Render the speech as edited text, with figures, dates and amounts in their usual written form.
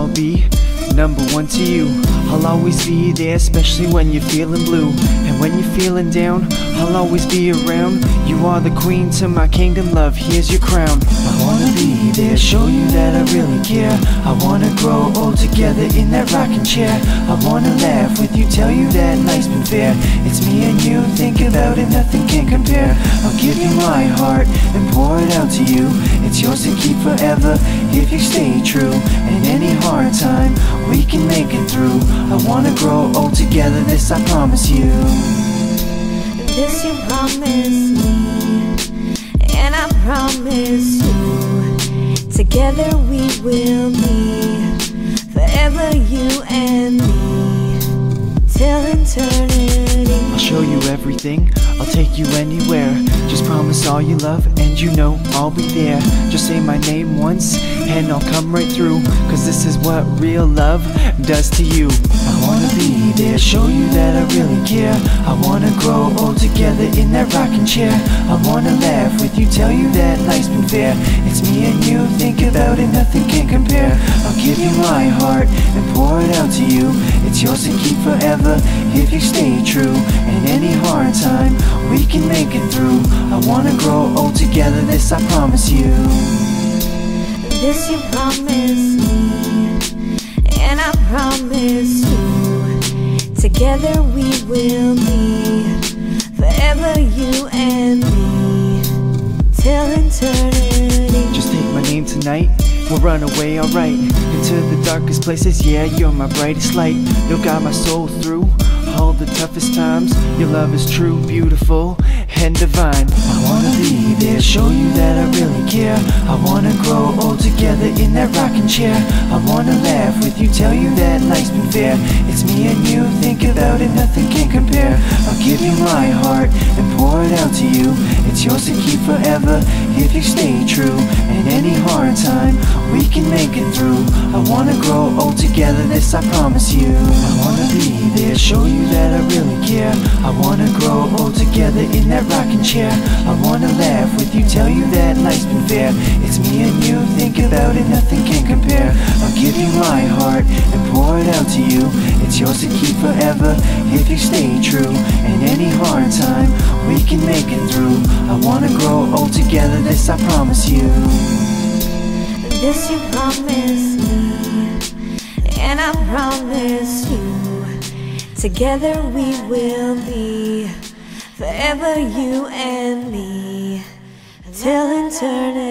I'll be number one to you. I'll always be there, especially when you're feeling blue. And when you're feeling down, I'll always be around. You are the queen to my kingdom, love, here's your crown. I wanna be there, show you that I really care. I wanna grow old together in that rocking chair. I wanna laugh with you, tell you that life's been fair. It's me and you, think about it, nothing can compare. I'll give you my heart and pour it out to you. It's yours to keep forever if you stay true. And any hard time, we can make it through. I wanna grow old together, this I promise you. This you promise me, and I promise you. Together we will be forever, you and me, till eternity. I'll show you everything, I'll take you anywhere. Just promise all you love and you know I'll be there. Just say my name once and I'll come right through. Cause this is what real love does to you. I wanna be there, show you that I really care. I wanna grow old together in that rocking chair. I wanna laugh with you, tell you that life's been fair. It's me and you, think about it, nothing can compare. I'll give you my heart and pour it out to you. It's yours to keep forever if you stay true. And any hard time, we can make it through. I wanna grow old together, this I promise you. This you promise me, and I promise you. Together we will be forever, you and me, till eternity. Just take my name tonight, we'll run away alright. Into the darkest places, yeah, you're my brightest light. You'll guide my soul through all the toughest times. Your love is true, beautiful, and divine. I wanna be there, show you that I really care. I wanna grow old together in that rocking chair. I wanna laugh with you, tell you that life's been fair. It's me and you, think about it, nothing can compare. I'll give you my heart and pour it out to you. It's yours to keep forever if you stay true. And any hard time, we can make it through. I wanna grow old together, this I promise you. I wanna be there, show you that I really care. I wanna grow old together in that rocking chair. I wanna laugh with you, tell you that life's been fair. It's me and you, think about it, nothing can compare. I'll give you my heart and pour it out to you. It's yours to keep forever if you stay true. And any hard time, we can make it through. I wanna grow old together, this I promise you. This you promise me, and I promise you. Together we will be forever, you and me, till eternity.